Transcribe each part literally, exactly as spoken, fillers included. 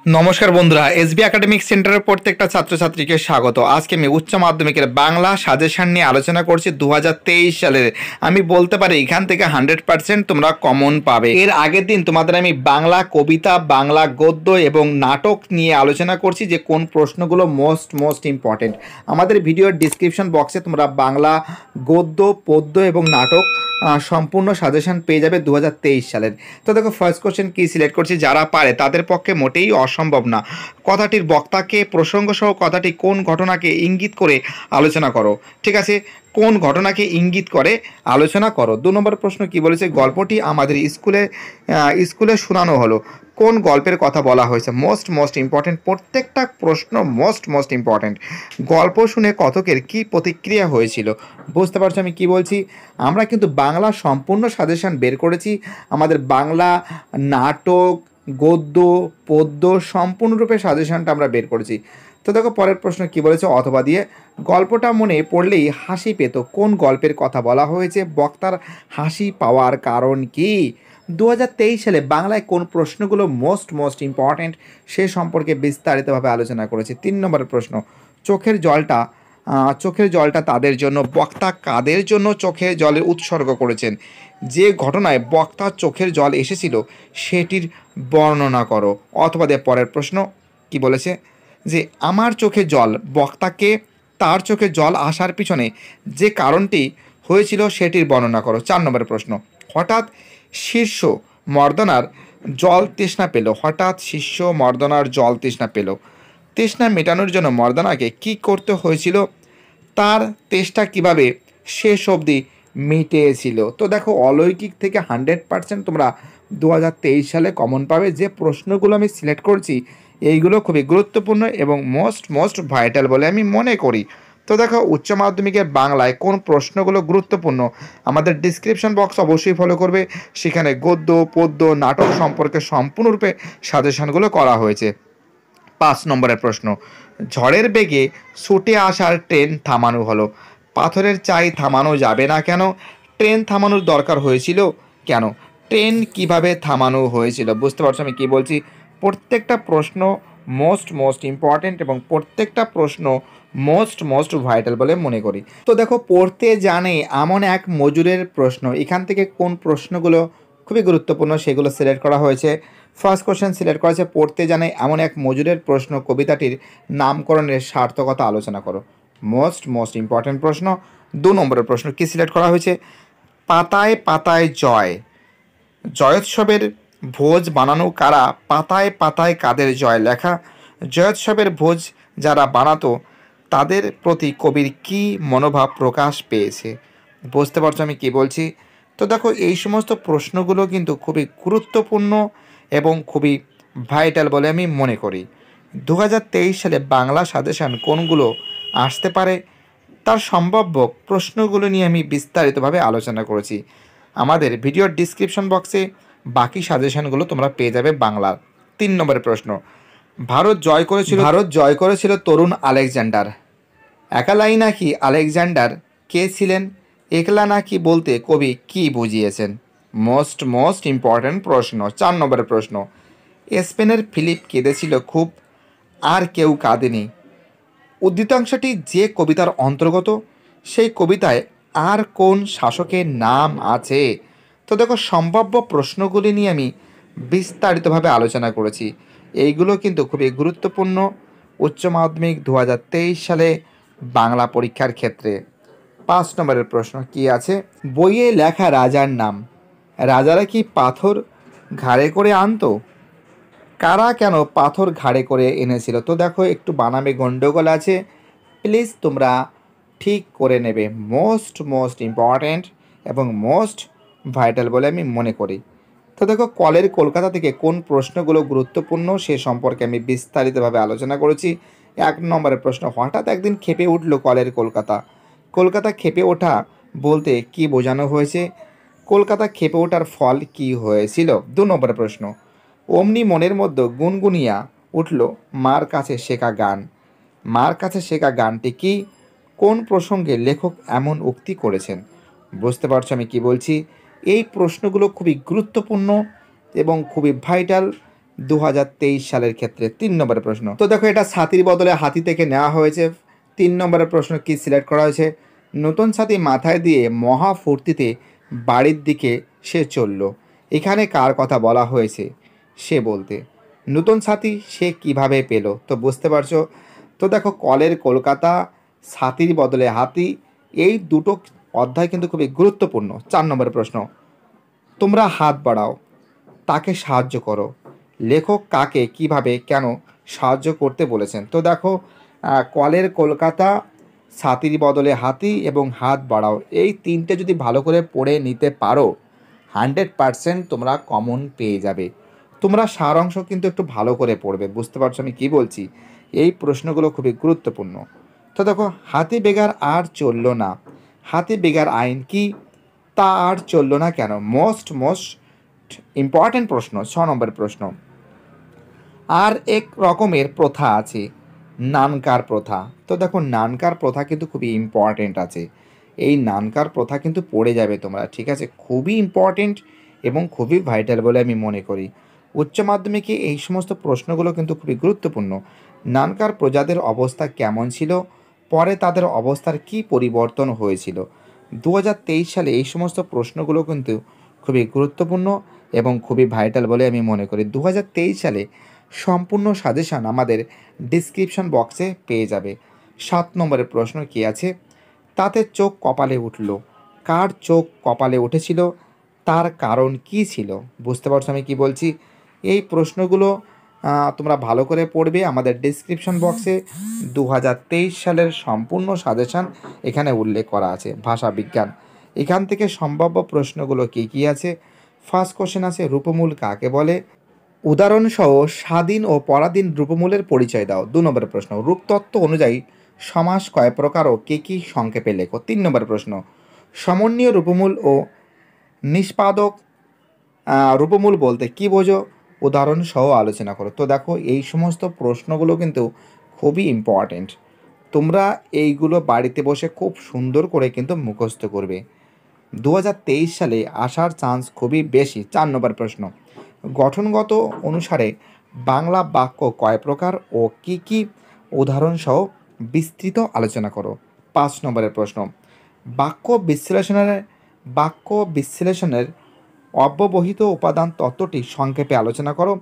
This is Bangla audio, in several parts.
নমস্কার বন্ধুরা, এসবি একাডেমিক সেন্টারের প্রত্যেকটা ছাত্রছাত্রীকে স্বাগত। আজকে আমি উচ্চ মাধ্যমিকের বাংলা সাজেশন নিয়ে আলোচনা করছি দু হাজার তেইশ সালের। আমি বলতে পারি এখান থেকে হান্ড্রেড পার্সেন্ট তোমরা কমন পাবে। এর আগের দিন তোমাদের আমি বাংলা কবিতা, বাংলা গদ্য এবং নাটক নিয়ে আলোচনা করছি যে কোন প্রশ্নগুলো মোস্ট মোস্ট ইম্পর্টেন্ট। আমাদের ভিডিওর ডিসক্রিপশন বক্সে তোমরা বাংলা গদ্য, পদ্য এবং নাটক সম্পূর্ণ সাজেশন পেয়ে যাবে দু হাজার তেইশ সালের। তো দেখো ফার্স্ট কোশ্চেন কী সিলেক্ট করছি, যারা পারে তাদের পক্ষে মোটেই অসম্ভব না। কথাটির বক্তাকে প্রসঙ্গ সহ কথাটি কোন ঘটনাকে ইঙ্গিত করে আলোচনা করো। ঠিক আছে, কোন ঘটনাকে ইঙ্গিত করে আলোচনা করো। দু নম্বর প্রশ্ন কি বলেছে, গল্পটি আমাদের স্কুলে স্কুলে শোনানো হলো। কোন গল্পের কথা বলা হয়েছে? মোস্ট মোস্ট ইম্পর্টেন্ট, প্রত্যেকটা প্রশ্ন মোস্ট মোস্ট ইম্পর্টেন্ট। গল্প শুনে কথকের কি প্রতিক্রিয়া হয়েছিল? বুঝতে পারছো আমি কি বলছি? আমরা কিন্তু বাংলা সম্পূর্ণ সাজেশন বের করেছি। আমাদের বাংলা নাটক, গদ্য, পদ্য সম্পূর্ণরূপে সাজেশনটা আমরা বের করেছি। তো দেখো পরের প্রশ্ন কি বলেছে, অথবা দিয়ে গল্পটা মনে পড়লেই হাসি পেত। কোন গল্পের কথা বলা হয়েছে? বক্তার হাসি পাওয়ার কারণ কি? দু হাজার তেইশ সালে বাংলায় কোন প্রশ্নগুলো মোস্ট মোস্ট ইম্পর্ট্যান্ট সে সম্পর্কে বিস্তারিতভাবে আলোচনা করেছি। তিন নম্বরের প্রশ্ন, চোখের জলটা চোখের জলটা তাদের জন্য, বক্তা কাদের জন্য চোখের জলের উৎসর্গ করেছেন? যে ঘটনায় বক্তার চোখের জল এসেছিল সেটির বর্ণনা করো। অথবা দিয়ে পরের প্রশ্ন কি বলেছে, যে আমার চোখে জল, বক্তাকে তার চোখে জল আসার পিছনে যে কারণটি হয়েছিল সেটির বর্ণনা করো। চার নম্বরের প্রশ্ন, হঠাৎ শীর্ষ মর্দনার জল তৃষ্ণা পেল। হঠাৎ শীর্ষ মর্দনার জল তৃষ্ণা পেল। তৃষ্ণা মেটানোর জন্য মর্দনাকে কি করতে হয়েছিল? তার তেষ্টা কিভাবে শেষ অবধি মিটিয়েছিল? তো দেখো অলৌকিক থেকে হান্ড্রেড পার্সেন্ট তোমরা দু হাজার তেইশ সালে কমন পাবে। যে প্রশ্নগুলো আমি সিলেক্ট করছি এইগুলো খুবই গুরুত্বপূর্ণ এবং মোস্ট মোস্ট ভাইটাল বলে আমি মনে করি। তো দেখো উচ্চ মাধ্যমিকের বাংলায় কোন প্রশ্নগুলো গুরুত্বপূর্ণ আমাদের ডিসক্রিপশন বক্স অবশ্যই ফলো করবে। সেখানে গদ্য, পদ্য, নাটক সম্পর্কে সম্পূর্ণরূপে সাজেশনগুলো করা হয়েছে। পাঁচ নম্বরের প্রশ্ন, ঝড়ের বেগে ছুটে আসার ট্রেন থামানো হলো। পাথরের চাই থামানো যাবে না কেন? ট্রেন থামানোর দরকার হয়েছিল কেন? ট্রেন কিভাবে থামানো হয়েছিল? বুঝতে পারছো আমি কি বলছি? প্রত্যেকটা প্রশ্ন মোস্ট মোস্ট ইম্পর্ট্যান্ট এবং প্রত্যেকটা প্রশ্ন মোস্ট মোস্ট ভাইটাল বলে মনে করি। তো দেখো পড়তে জানে এমন এক মজুরের প্রশ্ন, এখান থেকে কোন প্রশ্নগুলো খুবই গুরুত্বপূর্ণ সেগুলো সিলেক্ট করা হয়েছে। ফার্স্ট কোশ্চেন সিলেক্ট করা হয়েছে, পড়তে জানে এমন এক মজুরের প্রশ্ন, কবিতাটির নামকরণের সার্থকতা আলোচনা করো। মোস্ট মোস্ট ইম্পর্ট্যান্ট প্রশ্ন। দু নম্বরের প্রশ্ন কি সিলেক্ট করা হয়েছে, পাতায় পাতায় জয়, জয়োৎসবের ভোজ বানানো কারা? পাতায় পাতায় কাদের জয় লেখা? জয়োৎসবের ভোজ যারা বানাতো তাদের প্রতি কবির কী মনোভাব প্রকাশ পেয়েছে? বুঝতে পারছো আমি কি বলছি? তো দেখো এই সমস্ত প্রশ্নগুলো কিন্তু খুবই গুরুত্বপূর্ণ এবং খুবই ভাইটাল বলে আমি মনে করি। দু হাজার তেইশ সালে বাংলা সাজেশন কোনগুলো আসতে পারে তার সম্ভাব্য প্রশ্নগুলো নিয়ে আমি বিস্তারিতভাবে আলোচনা করেছি। আমাদের ভিডিওর ডিসক্রিপশন বক্সে বাকি সাজেশনগুলো তোমরা পেয়ে যাবে বাংলার। তিন নম্বরের প্রশ্ন, ভারত জয় করেছিল ভারত জয় করেছিল তরুণ আলেকজান্ডার। একালাই নাকি আলেকজান্ডার কে ছিলেন? একলা নাকি বলতে কবি কি বুঝিয়েছেন? মোস্ট মোস্ট ইম্পর্ট্যান্ট প্রশ্ন। চার নম্বরের প্রশ্ন, স্পেনের ফিলিপ কেঁদেছিল খুব, আর কেউ কাঁদেনি। উদ্ধৃতাংশটি যে কবিতার অন্তর্গত, সেই কবিতায় আর কোন শাসকের নাম আছে? তো দেখো সম্ভাব্য প্রশ্নগুলি নিয়ে আমি বিস্তারিতভাবে আলোচনা করেছি। এইগুলো কিন্তু খুবই গুরুত্বপূর্ণ উচ্চ মাধ্যমিক দু হাজার তেইশ সালে বাংলা পরীক্ষার ক্ষেত্রে। পাঁচ নম্বরের প্রশ্ন কি আছে, বইয়ে লেখা রাজার নাম, রাজারা কি পাথর ঘাড়ে করে আনতো? কারা কেন পাথর ঘাড়ে করে এনেছিল? তো দেখো একটু বানামে গণ্ডগোল আছে, প্লিজ তোমরা ঠিক করে নেবে। মোস্ট মোস্ট ইম্পর্ট্যান্ট এবং মোস্ট ভাইটাল বলে আমি মনে করি। তো দেখো কলের কলকাতা থেকে কোন প্রশ্নগুলো গুরুত্বপূর্ণ সে সম্পর্কে আমি বিস্তারিতভাবে আলোচনা করেছি। এক নম্বরের প্রশ্ন, হঠাৎ একদিন ক্ষেপে উঠল কলের কলকাতা। কলকাতা ক্ষেপে ওঠা বলতে কি বোঝানো হয়েছে? কলকাতা ক্ষেপে ওঠার ফল কি হয়েছিল? দু নম্বরের প্রশ্ন, অমনি মনের মধ্যে গুনগুনিয়া উঠল মার কাছে শেখা গান। মার কাছে শেখা গানটি কি? কোন প্রসঙ্গে লেখক এমন উক্তি করেছেন? বুঝতে পারছো আমি কি বলছি? এই প্রশ্নগুলো খুবই গুরুত্বপূর্ণ এবং খুবই ভাইটাল দু হাজার তেইশ সালের ক্ষেত্রে? তিন নম্বরের প্রশ্ন। তো দেখো এটা ছাতির বদলে হাতি থেকে নেওয়া হয়েছে। তিন নম্বরের প্রশ্ন কি সিলেক্ট করা হয়েছে? নতুন ছাতি মাথায় দিয়ে মহা ফুর্তিতে বাড়ির দিকে সে চলল। এখানে কার কথা বলা হয়েছে সে বলতে? নতুন ছাতি সে কিভাবে পেল? তো বুঝতে পারছো। তো দেখো কলের কলকাতা, ছাতির বদলে হাতি, এই দুটো অধ্যায় কিন্তু খুবই গুরুত্বপূর্ণ। চার নম্বরের প্রশ্ন, তোমরা হাত বাড়াও, তাকে সাহায্য করো। লেখক কাকে কিভাবে কেন সাহায্য করতে বলেছেন? তো দেখো কলের কলকাতা, ছাতির বদলে হাতি এবং হাত বাড়াও, এই তিনটে যদি ভালো করে পড়ে নিতে পারো হান্ড্রেড পারসেন্ট তোমরা কমন পেয়ে যাবে। তোমরা সার অংশ কিন্তু একটু ভালো করে পড়বে। বুঝতে পারছো আমি কি বলছি? এই প্রশ্নগুলো খুবই গুরুত্বপূর্ণ। তো দেখো হাতি বেগার আর চলল না, হাতি বেগার আইন কি? তা আর চলল না কেন? মোস্ট মোস্ট ইম্পর্ট্যান্ট প্রশ্ন। ছ নম্বর প্রশ্ন, আর এক রকমের প্রথা আছে, নানকার প্রথা। তো দেখো নানকার প্রথা কিন্তু খুবই ইম্পর্ট্যান্ট আছে। এই নানকার প্রথা কিন্তু পড়ে যাবে তোমরা, ঠিক আছে? খুবই ইম্পর্ট্যান্ট এবং খুবই ভাইটাল বলে আমি মনে করি। উচ্চ মাধ্যমিকে এই সমস্ত প্রশ্নগুলো কিন্তু খুবই গুরুত্বপূর্ণ। নানকার প্রজাদের অবস্থা কেমন ছিল? পরে তাদের অবস্থার কি পরিবর্তন হয়েছিল? দু হাজার তেইশ সালে এই সমস্ত প্রশ্নগুলো কিন্তু খুবই গুরুত্বপূর্ণ এবং খুবই ভাইটাল বলে আমি মনে করি। দু হাজার তেইশ সালে সম্পূর্ণ সাজেশান আমাদের ডিসক্রিপশন বক্সে পেয়ে যাবে। সাত নম্বরের প্রশ্ন কি আছে? তাতে চোখ কপালে উঠল, কার চোখ কপালে উঠেছিল? তার কারণ কি ছিল? বুঝতে পারছো আমি কি বলছি? এই প্রশ্নগুলো তোমরা ভালো করে পড়বে। আমাদের ডিসক্রিপশন বক্সে দু হাজার তেইশ সালের সম্পূর্ণ সাজেশান এখানে উল্লেখ করা আছে। ভাষা বিজ্ঞান, এখান থেকে সম্ভাব্য প্রশ্নগুলো কী কী আছে? ফার্স্ট কোশ্চেন আছে রূপমূল কাকে বলে? উদাহরণসহ স্বাধীন ও পরাধীন রূপমূলের পরিচয় দাও। দু নম্বরের প্রশ্ন, রূপতত্ত্ব অনুযায়ী সমাস কয় প্রকার ও কী কী সংক্ষেপে লেখো? তিন নম্বরের প্রশ্ন, সমন্বীয় রূপমূল ও নিষ্পাদক রূপমূল বলতে কী বোঝো? উদাহরণসহ আলোচনা করো। তো দেখো এই সমস্ত প্রশ্নগুলো কিন্তু খুবই ইম্পর্ট্যান্ট। তোমরা এইগুলো বাড়িতে বসে খুব সুন্দর করে কিন্তু মুখস্থ করবে। দু হাজার তেইশ সালে আসার চান্স খুবই বেশি। চার নম্বর প্রশ্ন, গঠনগত অনুসারে বাংলা বাক্য কয় প্রকার ও কি কি উদাহরণসহ বিস্তৃত আলোচনা করো। পাঁচ নম্বরের প্রশ্ন, বাক্য বিশ্লেষণের বাক্য বিশ্লেষণের অব্যবহিত উপাদান তত্ত্বটি সংক্ষেপে আলোচনা করো।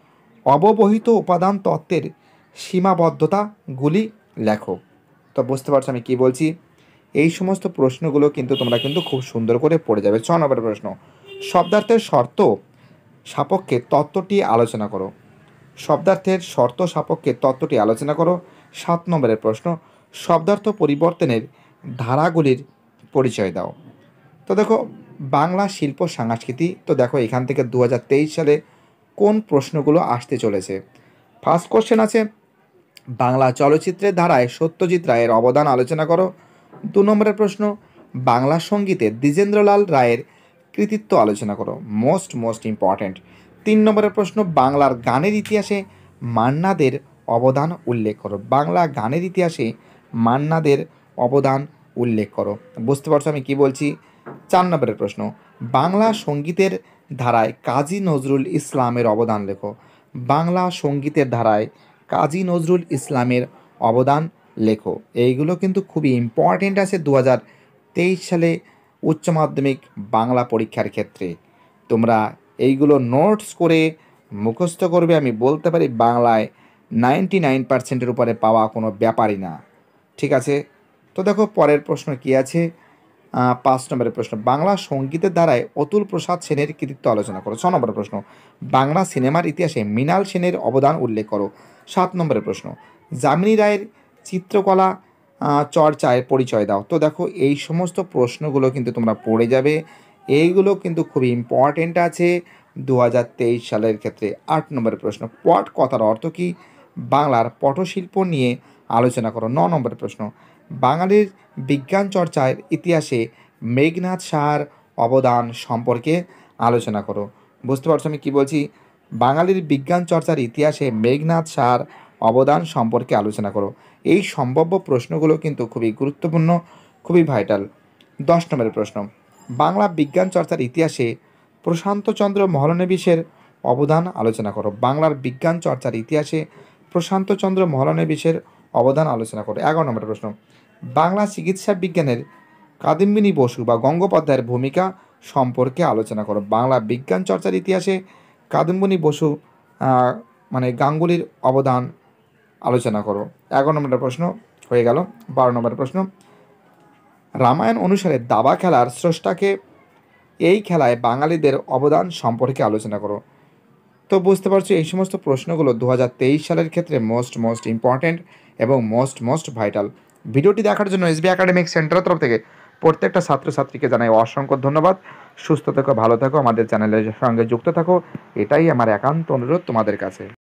অব্যবহিত উপাদান তত্ত্বের সীমাবদ্ধতাগুলি লেখো। তো বুঝতে পারছো আমি কি বলছি? এই সমস্ত প্রশ্নগুলো কিন্তু তোমরা কিন্তু খুব সুন্দর করে পড়ে যাবে। ছ নম্বরের প্রশ্ন, শব্দার্থের শর্ত সাপেক্ষে তত্ত্বটি আলোচনা করো। শব্দার্থের শর্ত সাপেক্ষে তত্ত্বটি আলোচনা করো। সাত নম্বরের প্রশ্ন, শব্দার্থ পরিবর্তনের ধারাগুলির পরিচয় দাও। তো দেখো বাংলা শিল্প সংস্কৃতি, তো দেখো এখান থেকে দু হাজার তেইশ সালে কোন প্রশ্নগুলো আসতে চলেছে? ফার্স্ট কোশ্চেন আছে বাংলা চলচ্চিত্রের ধারায় সত্যজিৎ রায়ের অবদান আলোচনা করো। দু নম্বরের প্রশ্ন, বাংলা সঙ্গীতে দ্বিজেন্দ্রলাল রায়ের কৃতিত্ব আলোচনা করো। Most most important. তিন নম্বরের প্রশ্ন, বাংলার গানের ইতিহাসে মান্নাদের অবদান উল্লেখ করো। বাংলা গানের ইতিহাসে মান্নাদের অবদান উল্লেখ করো। বুঝতে পারছো আমি কি বলছি? চার নম্বরের প্রশ্ন, বাংলা সঙ্গীতের ধারায় কাজী নজরুল ইসলামের অবদান লেখো। বাংলা সঙ্গীতের ধারায় কাজী নজরুল ইসলামের অবদান লেখো। এইগুলো কিন্তু খুবই ইম্পর্ট্যান্ট আছে দু হাজার তেইশ সালে উচ্চ মাধ্যমিক বাংলা পরীক্ষার ক্ষেত্রে। তোমরা এইগুলো নোটস করে মুখস্থ করবে। আমি বলতে পারি বাংলায় নাইনটি নাইন পার্সেন্টের উপরে পাওয়া কোনো ব্যাপারই না, ঠিক আছে? তো দেখো পরের প্রশ্ন কি আছে? পাঁচ নম্বরের প্রশ্ন, বাংলা সঙ্গীতের দ্বারায় অতুল প্রসাদ সেনের কৃতিত্ব আলোচনা করো। ছ নম্বরের প্রশ্ন, বাংলা সিনেমার ইতিহাসে মৃণাল সেনের অবদান উল্লেখ করো। সাত নম্বরের প্রশ্ন, যামিনী রায়ের চিত্রকলা চর্চায় পরিচয় দাও। তো দেখো এই সমস্ত প্রশ্নগুলো কিন্তু তোমরা পড়ে যাবে। এইগুলো কিন্তু খুবই ইম্পর্ট্যান্ট আছে দু হাজার তেইশ সালের ক্ষেত্রে। আট নম্বরের প্রশ্ন, পট কথার অর্থ কী? বাংলার পটশিল্প নিয়ে আলোচনা করো। ন নম্বরের প্রশ্ন, বাঙালির বিজ্ঞান চর্চার ইতিহাসে মেঘনাদ সাহার অবদান সম্পর্কে আলোচনা করো। বুঝতে পারছো আমি কি বলছি? বাঙালির বিজ্ঞান চর্চার ইতিহাসে মেঘনাদ সাহার অবদান সম্পর্কে আলোচনা করো। এই সম্ভাব্য প্রশ্নগুলো কিন্তু খুবই গুরুত্বপূর্ণ, খুবই ভাইটাল। দশ নম্বরের প্রশ্ন, বাংলা বিজ্ঞান চর্চার ইতিহাসে প্রশান্তচন্দ্র মহলানবিশের অবদান আলোচনা করো। বাংলার বিজ্ঞান চর্চার ইতিহাসে প্রশান্তচন্দ্র মহলানবিশের অবদান আলোচনা করো। এগারো নম্বর প্রশ্ন, বাংলা চিকিৎসা বিজ্ঞানের কাদম্বিনী বসু বা গঙ্গোপাধ্যায়ের ভূমিকা সম্পর্কে আলোচনা করো। বাংলা বিজ্ঞান চর্চার ইতিহাসে কাদম্বিনী বসু মানে গাঙ্গুলির অবদান আলোচনা করো। এগারো নম্বর প্রশ্ন হয়ে গেল। বারো নম্বর প্রশ্ন, রামায়ণ অনুসারে দাবা খেলার স্রষ্টাকে, এই খেলায় বাঙালিদের অবদান সম্পর্কে আলোচনা করো। তো বুঝতে পারছো এই সমস্ত প্রশ্নগুলো দু হাজার তেইশ সালের ক্ষেত্রে মোস্ট মোস্ট ইম্পর্ট্যান্ট এবং মোস্ট মোস্ট ভাইটাল। ভিডিওটি দেখার জন্য এসবি একাডেমিক সেন্টারের তরফ থেকে প্রত্যেকটা ছাত্রছাত্রীকে জানাই অসংখ্য ধন্যবাদ। সুস্থ থেকো, ভালো থাকো, আমাদের চ্যানেলের সঙ্গে যুক্ত থাকো, এটাই আমার একান্ত অনুরোধ তোমাদের কাছে।